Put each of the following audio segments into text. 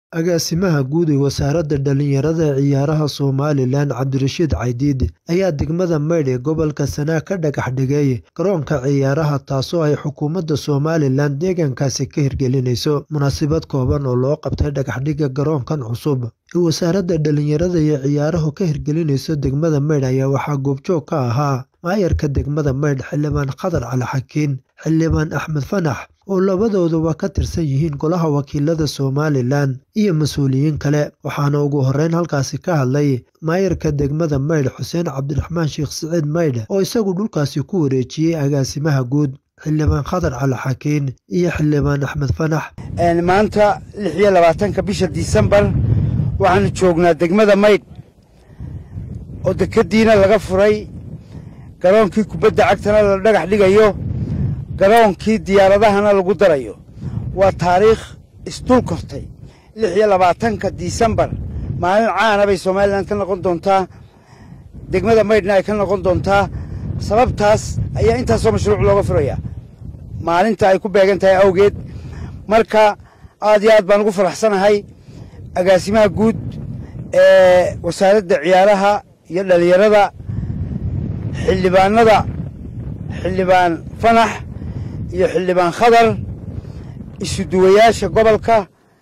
Agaasimaha guud ee Wasaaradda Dhallinyarada iyo Ciyaaraha Somalilan Cabdirashiid Caydiid ayaa degmada Maydh ee gobolka Sanaag ka dhagax dhigay garoonka ciyaaraha taasoo ay xukuumadda Somalilan deegaankaasi ka hirgelinayso. Munaasabad kooban oo loo qabtay dhagaxdhigga garoonkan cusub ee Wasaaradda Dhallinyarada iyo Ciyaaruhu ka hirgelinayso degmada Maydh ayaa waxaa goobjoog ka ahaa maayarka degmada Maydh Xildhibaan Khadar Cali Xakiin, Xildhibaan Axmed Fanax oo labadooduba ka tirsan yihiin Golaha Wakiilada Somalilan iyo mas'uuliyiin kale. Waxaana ugu horreyn halkaasi ka hadlay maayarka degmada Maydh Xuseen Cabdiraxmaan Sheekh Siciid Maydh oo isagu dhulkaasi ku wareejiyay agaasimaha guud Xildhibaan Khadar Cali Xakiin iyo Xildhibaan Axmed Fanax. Maanta 26 bisha Disembar waxaan joognaa degmada Maydh oo dekadiina laga furay, garoonkii kubadda cagtana la dhagax dhigayo, garoonkii diyaaradahana lagu darayo. waa taariikh isdul kortay 26 Disembar maalin caan ah bay Somaliland ka noqon doontaa, degmada Maydhna ay ka noqon doontaa. sababtaas ayaa intaas oo mashruuc looga furaya maalinta ay ku beegan tahay awgeed. marka aad iyo aad baan ugu faraxsanahay agaasimaha guud ee wasaaradda ciyaaraha iyo dhalinyarada, xildhibaanada Xildhibaan Fanax iyo Xildhibaan Khadar, isuduwayaasha gobolka,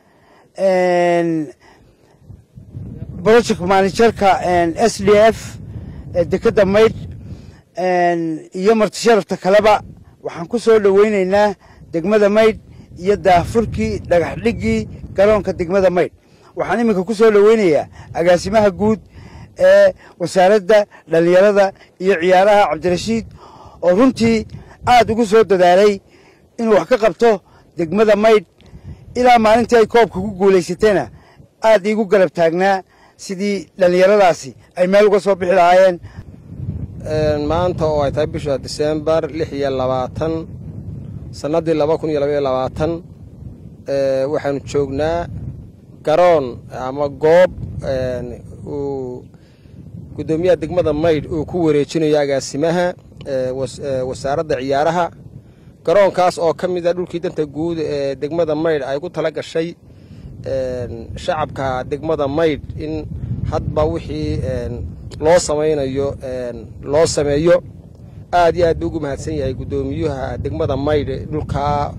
project managerka SDF dekada Maydh iyo marti sharafta kaleba. waxaan ku soo dhaweynaynaa degmada Maydh iyo daahfurkii dhagax dhigii garoonka degmada Maydh. waxaan iminka ku soo dhaweynayaa agaasimaha guud ee wasaaradda dhalinyarada iyo ciyaaraha Cabdirashiid oo runtii aad ugu soo dadaalay inuu wax ka qabto degmada Maydh ilaa maalintii ay koobka ku guuleysatayna aad iigu garab taagnaa sidii dhalinyaradaasi ay meel uga soo bixi lahaayeen. maanta oo ay tahay bisha Disembar 26 sanadii 2022 waxaan joognaa garoon ama goob uu gudoomiyaha degmada Maydh uu ku wareejinayo agaasimaha wasaaradda ciyaaraha. garoonkaas oo ka mid ah dhulkii danta guud ee degmada Maydh ay ku tala gashay shacabka degmada Maydh in hadba wixii loo samaynayo loo sameeyo. aad iyo aad ugu mahadsan yahay gudoomiyaha degmada Maydh dhulka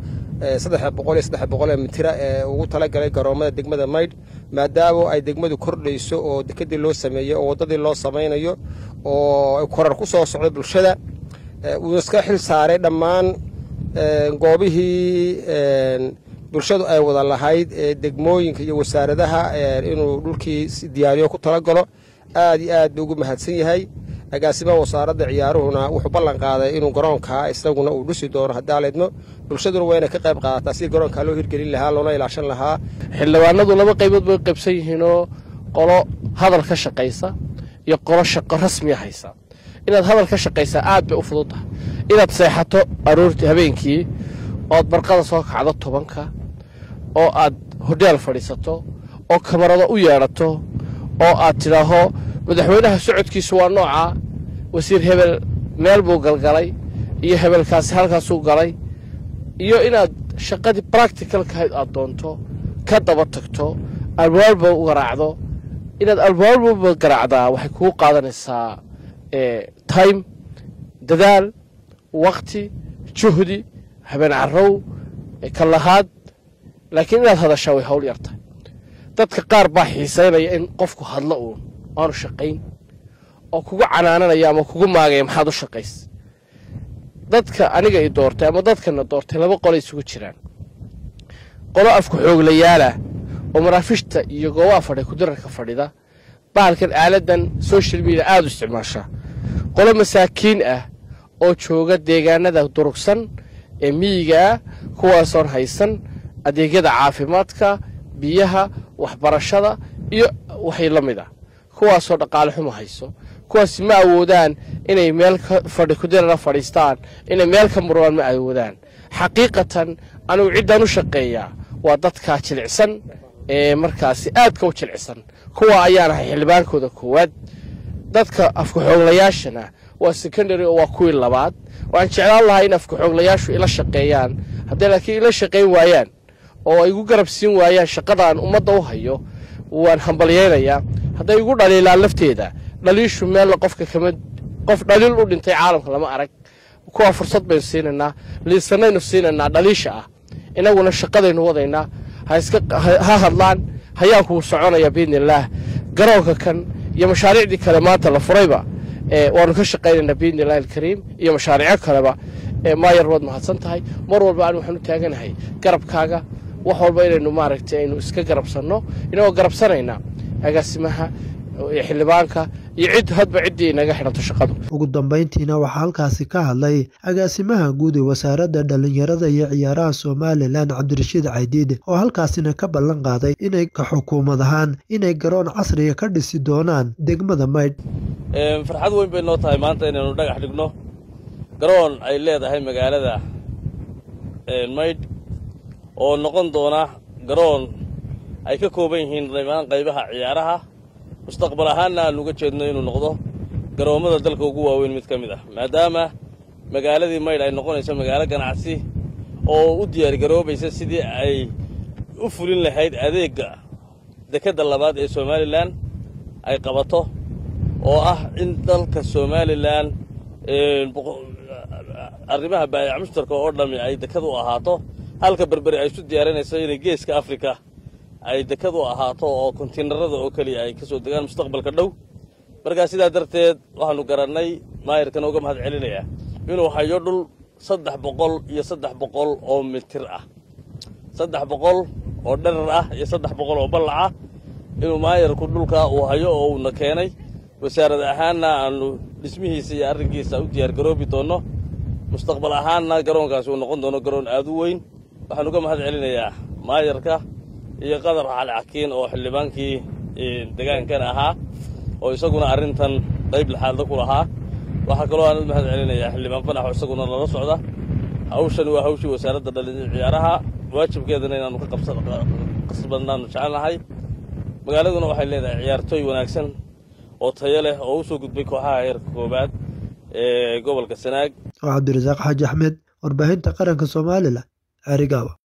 300 mitir ee ugu tala galay garoomada degmada Maydh maadaama ay degmadu kordhayso oo dekadii loo sameeyo oo wadadii loo samaynayo oo korar ku soo socdo bulshada. uu iska xil saaray dhammaan goobihii bulshadu ay wada lahayd degmooyinka iyo wasaaradaha inuu dhulkii diyaariyo ku tala galo. aad iyo aad ugu mahadsan yahay agaasimaha wasaaradda ciyaaruhuna wuxuu ballan qaaday inuu garoonka isaguna uu dhisi doono hadaaleedno bulshaduna wayna ka qayb qaadataa si garoonka loo hirgelin lahaa loona ilaashan lahaa. xildhibaanadu laba qaybood bay qaybsan yihiin oo qolo hadal ka shaqeysa iyo qolo shaqo rasmi ah haysa. inaad hadal ka shaqeysa aad bay u fududahay inaad seexato aroortii habeenkii oo barqada soo kacdo 10ka oo aad hodeel fadhiisato oo kamarado u yeerato oo aad tidaaho madaxweynaha socodkiisu waa nooca, wasiir hebel meel buu galgalay iyo hebelkaasi halkaasuu galay, iyo inaad shaqadii practicalka aad doonto ka daba tagto albaabba u garaacdo. inaad albaabba garaacdaa waxay kugu qaadanaysaa time, dadaal, waqti, juhdi, habeen carrow, kalahaad. laakiin inaad hadashaa way hawl yartahay. dadka qaar baa xiisaynaya in qofku hadlo uun aanu shaqayn oo kugu canaananaya ama kugu maagaya maxaad u shaqays. dadka aniga i doortay ama dadkana doortay laba qolo isugu jiraan. qolo afku xooglayaala oo maraafishta iyo goobaha fadhi ku dirarka fadhida bahalkan aaladan social media aad u isticmaasha. qolo masaakiin ah oo jooga deegaanada durugsan ee miyiga kuwaasoon haysan adeegyada caafimaadka, biyaha, waxbarashada iyo waxay la mid ah, kuwaasoo dhaqaale xumo hayso. kuwaas ma awoodaan inay meel fadhi ku dirara fadhiistaan, inay meel ka murmaan ma awoodaan. xaqiiqatan anigu ciddaan u shaqeeyaa waa dadka jilicsan ee markaasi aadka u jilicsan. kuwa ayaan ahay xildhibaankooda koowaad. dadka afku xooglayaashana waa secondary oo waa kuwii labaad. waan jeclaan lahaa in afku xooglayaashu ila shaqeeyaan, haddii laakiin ila shaqayn waayaan oo ay igu garab siin waayaan shaqadaan ummadda u hayo waan hambalyeelayaa hadday igu dhaliilaan lafteeda dhaliishu meel qofka qof dhaliil u dhintay caalamka lama arag kuwa fursad baynu siinaynaa liisanaynu siinaynaa dhaliisha ah inaguna shaqadaynu wadaynaa ha hadlaan hayaanku soconaya biidnillaah garoonka kan iyo mashaariicdii kale maanta la furayba waanu ka shaqaynaynaa biidnillahi alkariim iyo mashaariico kaleba maayar waad mahadsan tahay mar walba aan waxaan u taaganahay garabkaaga wax walba inaynu maaragtay aynu iska garabsanno inagoo garabsanaynaa agaasimaha xildhibaanka iyo hadba ciddii inaga xidhanto shaqadu. Ugu dambeyntiina waxaa halkaasi ka hadlay agaasimaha guud ee wasaaradda dhalinyarada iyo ciyaaraha Somaliland Cabdirashiid Caydiid oo halkaasina ka ballan qaaday inay ka xukuumad ahaan inay garoon casriya ka dhisi doonaan degmada Maydh. Farxad weyn bay noo tahay maanta inaynu dhagax dhigno garoon ay leedahay magaalada Maydh oo noqon doona garoon ay ka kooban yihiin dhammaan qaybaha ciyaaraha mustaqbal ahaanna aan uga jeedno inuu noqdo garoomada dalka ugu waaweyn mid ka mid ah maadaama magaaladii Maydh ay noqonayso magaalo ganacsi oo u diyaar garoobaysa sidii ay u fulin lahayd adeegga dekadda labaad ee Somaliland ay qabato oo ah in dalka Somaliland arrimaha baayac mushtarka oo dhami ay dekad u ahaato halka berberi ay isu diyaarinayso inay geeska Afrika ay dekad u ahaato oo kontiinarada oo kaliya ay ka soo degaan mustaqbalka dhow marka sidaa darteed waxaanu garannay maayarkan uga mahad celinaya inuu hayo dhul 300 oo mitir ah 300 oo dherer ah iyo 300 oo ballac ah inuu maayarku dhulka uu hayo oo uu keenay wasaaradda ahaanna aanu dhismihiisa iyo arrinkiisa u diyaar garoobi doono mustaqbal ahaanna garoonkaasi uu noqon doono garoon aad u weyn waxaan uga mahad celinayaa maayarka iyo qadar xal cakiin oo xildhibaankii deegaankan ahaa oo isaguna arrintan qayb laxaad ku lahaa waxa kale oo aan mahad celinayaa xildhibaan Fanax oo isaguna nala socda hawshan waa hawshii wasaaradda dhalinyarada ciyaaraha waajibkeedana inaanu ka qasbanaano jecelahay magaaladuna waxay leedahay ciyaartooy wanaagsan oo tayo leh oo u soo gudbay kooxaha heerka koobaad ee gobolka Sanaag. Cabdirasaaq Xaaji Axmed warbaahinta qaranka Soomaaliland Arigawa.